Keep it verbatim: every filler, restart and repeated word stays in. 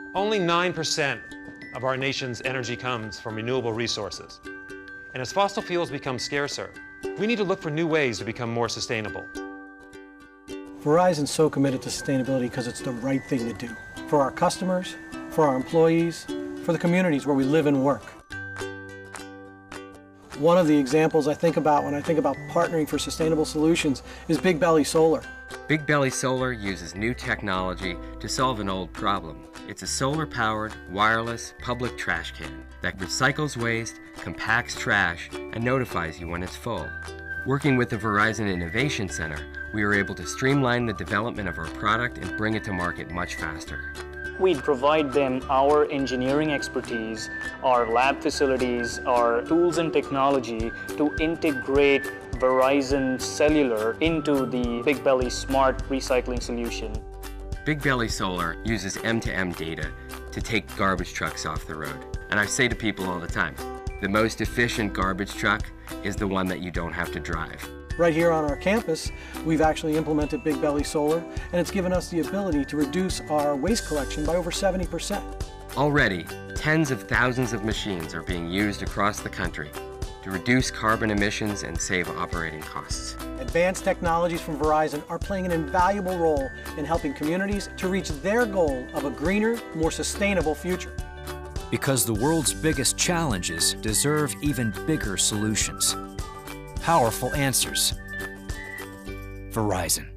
Only nine percent of our nation's energy comes from renewable resources. And as fossil fuels become scarcer, we need to look for new ways to become more sustainable. Verizon's so committed to sustainability because it's the right thing to do. For our customers, for our employees, for the communities where we live and work. One of the examples I think about when I think about partnering for sustainable solutions is Big Belly Solar. Big Belly Solar uses new technology to solve an old problem. It's a solar-powered, wireless, public trash can that recycles waste, compacts trash, and notifies you when it's full. Working with the Verizon Innovation Center, we were able to streamline the development of our product and bring it to market much faster. We provide them our engineering expertise, our lab facilities, our tools and technology to integrate Verizon Cellular into the Big Belly Smart Recycling solution. Big Belly Solar uses M to M data to take garbage trucks off the road. And I say to people all the time, the most efficient garbage truck is the one that you don't have to drive. Right here on our campus, we've actually implemented Big Belly Solar, and it's given us the ability to reduce our waste collection by over seventy percent. Already, tens of thousands of machines are being used across the country to reduce carbon emissions and save operating costs. Advanced technologies from Verizon are playing an invaluable role in helping communities to reach their goal of a greener, more sustainable future. Because the world's biggest challenges deserve even bigger solutions. Powerful answers. Verizon.